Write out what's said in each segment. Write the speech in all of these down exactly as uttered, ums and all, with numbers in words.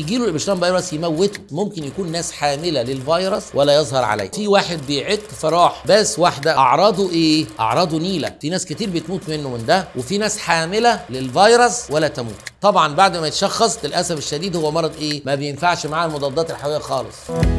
يجي له الابشتاين فيروس يموته. ممكن يكون ناس حامله للفيروس ولا يظهر عليه. في واحد بيعك فراح بس واحده، اعراضه ايه؟ اعراضه نيله. في ناس كتير بتموت منه من ده، وفي ناس حامله للفيروس ولا تموت. طبعا بعد ما يتشخص للاسف الشديد هو مرض ايه؟ ما بينفعش معاه المضادات الحيويه خالص.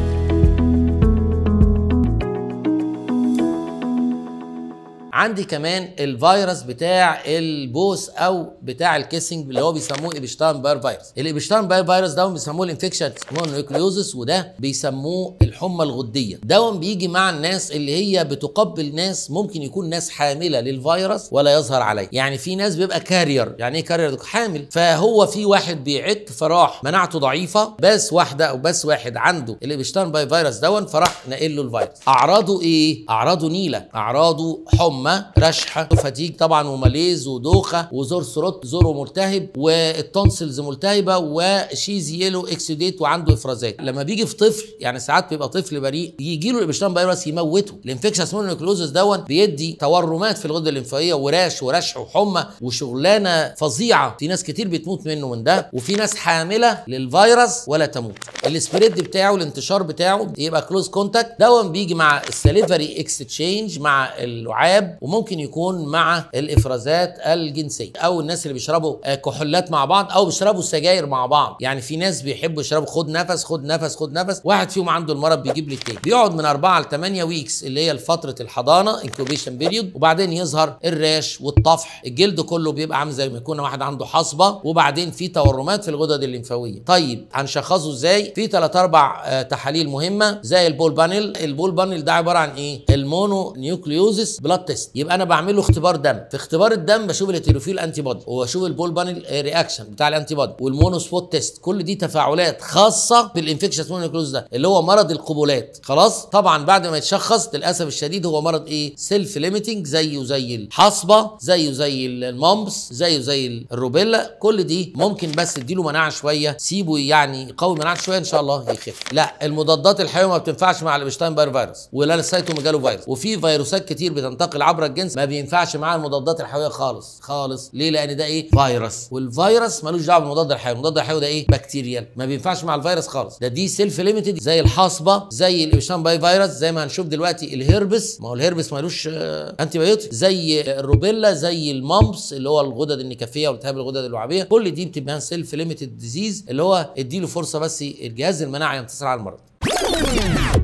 عندي كمان الفيروس بتاع البوس او بتاع الكيسنج اللي هو بيسموه ابشتاين باير فيروس. الابشتاين باير فيروس ده بيسموه الانفكشن مونونيوكليوزس، وده بيسموه الحمى الغديه. ده بيجي مع الناس اللي هي بتقبل ناس ممكن يكون ناس حامله للفيروس ولا يظهر عليه. يعني في ناس بيبقى كارير. يعني ايه كارير؟ حامل. فهو في واحد بيعك فراح مناعته ضعيفه، بس واحده او بس واحد عنده الابشتاين باير فيروس دون فراح نقل له الفيروس. اعراضه ايه؟ اعراضه نيله، اعراضه حمى، رشحه، فتيج طبعا، وماليز ودوخه وزور ثروت زوره ملتهب، والتونسلز ملتهبه، وشيز يلو اكسيديت، وعنده افرازات. لما بيجي في طفل، يعني ساعات بيبقى طفل بريء يجي له الابشتاين فيروس يموته. الانفكشن مونونيوكليوزس دون بيدي تورمات في الغده الليمفاويه وراش ورشح وحمى وشغلانه فظيعه. في ناس كتير بتموت منه من ده، وفي ناس حامله للفيروس ولا تموت. السبريد بتاعه، الانتشار بتاعه يبقى كلوز كونتاكت. دون بيجي مع السليفري اكستشينج مع اللعاب، وممكن يكون مع الافرازات الجنسيه، او الناس اللي بيشربوا كحولات مع بعض او بيشربوا سجاير مع بعض. يعني في ناس بيحبوا يشربوا خد نفس خد نفس خد نفس، واحد فيهم عنده المرض بيجيب لي التاني. بيقعد من أربعة ل ثمانية ويكس اللي هي فتره الحضانه انكوبيشن بيريود، وبعدين يظهر الراش والطفح. الجلد كله بيبقى عامل زي ما يكون واحد عنده حصبه، وبعدين في تورمات في الغدد الليمفاويه. طيب هنشخصه ازاي؟ في ثلاث اربع آه تحاليل مهمه زي البول بانل. البول بانل ده عباره عن ايه؟ المونو نيوكليوزس بلاد تيست. يبقى انا بعمل له اختبار دم. في اختبار الدم بشوف الهيتيروفيل انتي بودي، وبشوف البول بانل رياكشن بتاع الانتي بودي، والمونو سبوت تيست. كل دي تفاعلات خاصه بالانفكشن مونونيوكليوزس ده اللي هو مرض القبلات. خلاص. طبعا بعد ما يتشخص للاسف الشديد هو مرض ايه؟ سيلف ليميتنج، زيه زي الحصبه، زيه زي المامبس، زيه زي الروبيلا. كل دي ممكن بس اديله مناعه شويه، سيبه يعني يقوي مناعته شويه ان شاء الله يخف. لا، المضادات الحيويه ما بتنفعش مع الابشتاين باير فيروس ولا السيتوميجالو فيروس. وفي فيروسات كتير بتنتقل عبر الجنس ما بينفعش معاه المضادات الحيويه خالص خالص. ليه؟ لان ده ايه؟ فيروس، والفيروس ملوش دعوه بالمضاد الحيوي. المضاد الحيوي ده ايه؟ بكتيريال، ما بينفعش مع الفيروس خالص. ده دي سيلف ليميتد، زي الحصبه، زي الابشتاين باير فيروس، زي ما هنشوف دلوقتي الهربس. ما هو الهربس ملوش آه انتي بايوتيك، زي الروبيلا، زي المامبس اللي هو الغدد النكافيه والتهاب الغدد اللعابيه. كل دي بتبقى سيلف ليميتد ديزيز، اللي هو اديله فرصه بس الجهاز المناعي ينتصر على المرض.